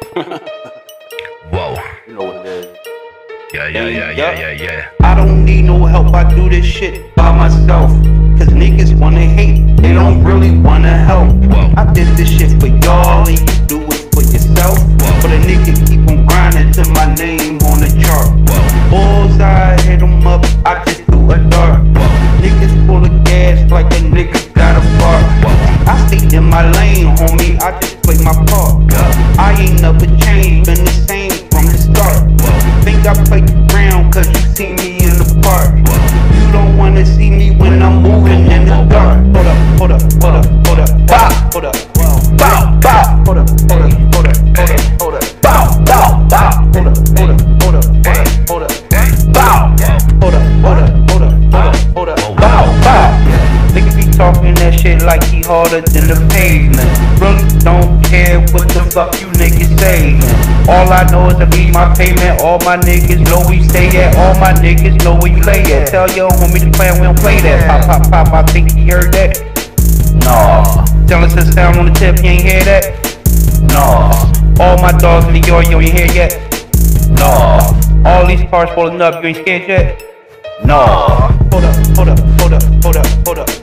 Whoa. You know what it is. Yeah. I don't need no help, I do this shit by myself. Cause niggas wanna hate, they don't really wanna help. Whoa. I did this shit for y'all and you do it for yourself. Whoa. But a nigga keep on grinding till my name on the chart. Whoa. Bullseye, hit 'em up, I just do a dart. Whoa. Niggas full of gas like a nigga got a bar. Whoa. I stay in my lane, homie, I just play my part. I ain't never changed, been the same from the start. Think I played the ground cause you see me in the park. You don't wanna see me when I'm moving in the dark. Hold up, bow, hold up, bow, bow, hold up, bow, bow, bow, hold up, bow, bow. Niggas be talking that shit like he harder than the pavement. Really don't care what the fuck you niggas say. All I know is I need my payment. All my niggas know we stay at. All my niggas know we play at. Tell your homie to plan, we don't play that. Pop, pop, pop, I think he heard that. Nah. Tell us to sound on the tip, you ain't hear that? Nah. All my dogs in the yard, you ain't hear yet? Nah. All these cars pulling up, you ain't scared yet? Nah. Hold up.